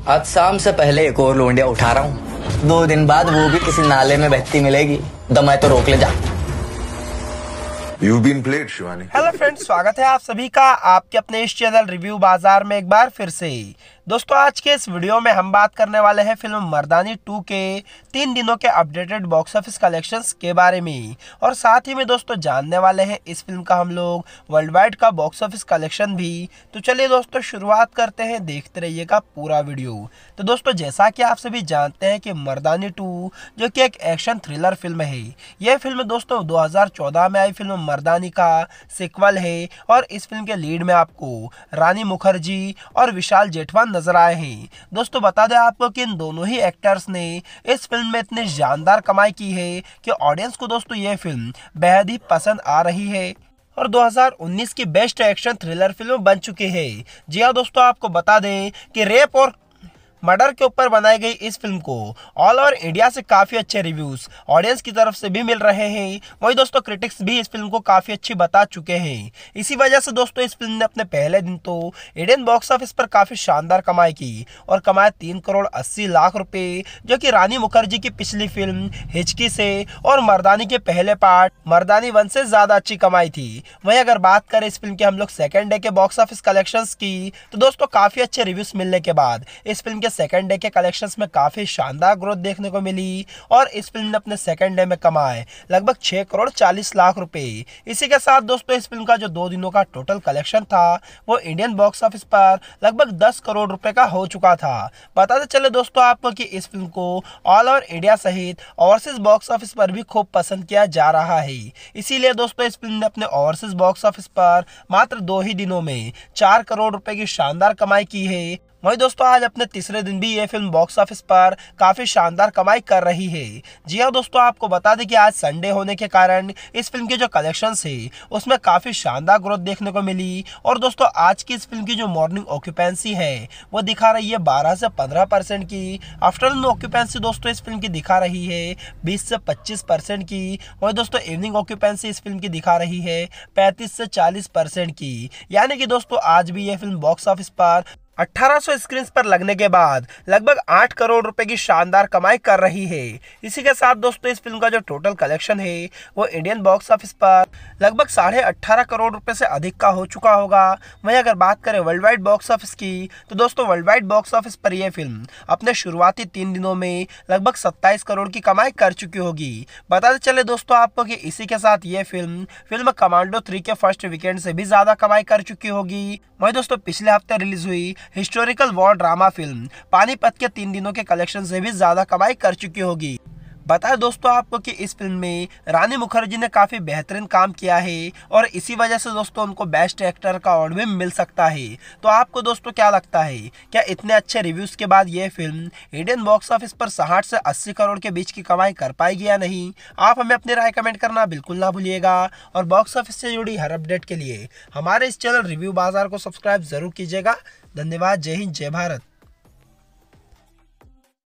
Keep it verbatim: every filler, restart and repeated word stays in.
आज शाम से पहले एक और लोंडिया उठा रहा हूँ। दो दिन बाद वो भी किसी नाले में बहती मिलेगी। दमाए तो रोक ले जा। You've been played, Shivani. Hello friends, स्वागत है आप सभी का आपके अपने इस चैनल रिव्यू बाजार में एक बार फिर से। दोस्तों, आज के इस वीडियो में हम बात करने वाले हैं फिल्म मर्दानी टू के तीन दिनों के अपडेटेड बॉक्स ऑफिस कलेक्शंस के बारे में, और साथ ही में दोस्तों जानने वाले हैं इस फिल्म का हम लोग वर्ल्ड वाइड का बॉक्स ऑफिस कलेक्शन भी। तो चलिए दोस्तों शुरुआत करते हैं, देखते रहिएगा पूरा वीडियो। तो दोस्तों, जैसा कि आप सभी जानते हैं कि मर्दानी टू जो कि एक एक्शन थ्रिलर फिल्म है, यह फिल्म दोस्तों दो हज़ार चौदह में आई फिल्म मर्दानी का सीक्वल है, और इस फिल्म के लीड में आपको रानी मुखर्जी और विशाल जेठवान नजर आए हैं। दोस्तों, बता दें आपको कि इन दोनों ही एक्टर्स ने इस फिल्म में इतनी शानदार कमाई की है कि ऑडियंस को दोस्तों यह फिल्म बेहद ही पसंद आ रही है और दो हज़ार उन्नीस की बेस्ट एक्शन थ्रिलर फिल्म बन चुकी है। जी हाँ दोस्तों, आपको बता दें कि रेप और मर्डर के ऊपर बनाई गई इस फिल्म को ऑल ओवर इंडिया से काफ़ी अच्छे रिव्यूज़ ऑडियंस की तरफ से भी मिल रहे हैं। वही दोस्तों क्रिटिक्स भी इस फिल्म को काफ़ी अच्छी बता चुके हैं। इसी वजह से दोस्तों इस फिल्म ने अपने पहले दिन तो इंडियन बॉक्स ऑफिस पर काफ़ी शानदार कमाई की और कमाए तीन करोड़ अस्सी लाख रुपए, जो कि रानी मुखर्जी की पिछली फिल्म हिचकी से और मर्दानी के पहले पार्ट मर्दानी वन से ज़्यादा अच्छी कमाई थी। वहीं अगर बात करें इस फिल्म के हम लोग सेकेंड डे के बॉक्स ऑफिस कलेक्शंस की, तो दोस्तों काफ़ी अच्छे रिव्यूज़ मिलने के बाद इस फिल्म के सेकंड डे के कलेक्शंस में काफी शानदार ग्रोथ देखने को मिली और इस फिल्म ने अपने सेकंड डे में कमाए लगभग छह करोड़ चालीस लाख रुपए। इसी के साथ दोस्तों इस फिल्म का जो दो दिनों का टोटल कलेक्शन था वो इंडियन बॉक्स ऑफिस पर लगभग दस करोड़ रुपए का हो चुका था। बताते चले दोस्तों आपको कि इस फिल्म को ऑल ओवर इंडिया सहित ओवरसीज बॉक्स ऑफिस पर भी खूब पसंद किया जा रहा है। इसीलिए दोस्तों इस फिल्म ने अपने ओवरसीज बॉक्स ऑफिस पर मात्र दो ही दिनों में चार करोड़ रुपए की शानदार कमाई की है। वही दोस्तों आज अपने तीसरे दिन भी ये फिल्म बॉक्स ऑफिस पर काफी शानदार कमाई कर रही है। जी हाँ दोस्तों, आपको बता दें कि आज संडे होने के कारण इस फिल्म के जो कलेक्शंस है उसमें काफी शानदार ग्रोथ देखने को मिली। और दोस्तों आज की इस फिल्म की जो मॉर्निंग ऑक्यूपेंसी है वो दिखा रही है बारह से पंद्रह परसेंट की। आफ्टरनून ऑक्यूपेंसी दोस्तों इस फिल्म की दिखा रही है बीस से पच्चीस परसेंट की। वही दोस्तों इवनिंग ऑक्यूपेंसी इस फिल्म की दिखा रही है पैंतीस से चालीस परसेंट की। यानी कि दोस्तों आज भी ये फिल्म बॉक्स ऑफिस पर अठारह सौ स्क्रीन पर लगने के बाद लगभग आठ करोड़ रुपए की शानदार कमाई कर रही है। इसी के साथ दोस्तों इस फिल्म का जो टोटल कलेक्शन है वो इंडियन बॉक्स ऑफिस पर लगभग साढ़े अट्ठारह करोड़ रुपए से अधिक का हो चुका होगा। वहीं अगर बात करें वर्ल्ड वाइड बॉक्स ऑफिस की, तो दोस्तों वर्ल्ड वाइड बॉक्स ऑफिस पर यह फिल्म अपने शुरुआती तीन दिनों में लगभग सत्ताईस करोड़ की कमाई कर चुकी होगी। बताते चले दोस्तों आपको कि इसी के साथ ये फिल्म फिल्म कमांडो थ्री के फर्स्ट वीकेंड से भी ज्यादा कमाई कर चुकी होगी। वहीं दोस्तों पिछले हफ्ते रिलीज हुई हिस्टोरिकल वॉर ड्रामा फिल्म पानीपत के तीन दिनों के कलेक्शन से भी ज्यादा कमाई कर चुकी होगी। बताएं दोस्तों आपको कि इस फिल्म में रानी मुखर्जी ने काफी बेहतरीन काम किया है और इसी वजह से दोस्तों उनको बेस्ट एक्टर का अवार्ड भी मिल सकता है। तो आपको दोस्तों क्या लगता है, क्या इतने अच्छे रिव्यूज के बाद ये फिल्म इंडियन बॉक्स ऑफिस पर साठ से अस्सी करोड़ के बीच की कमाई कर पाएगी या नहीं? आप हमें अपनी राय कमेंट करना बिल्कुल ना भूलिएगा और बॉक्स ऑफिस से जुड़ी हर अपडेट के लिए हमारे इस चैनल रिव्यू बाजार को सब्सक्राइब जरूर कीजिएगा। धन्यवाद। जय हिंद, जय भारत।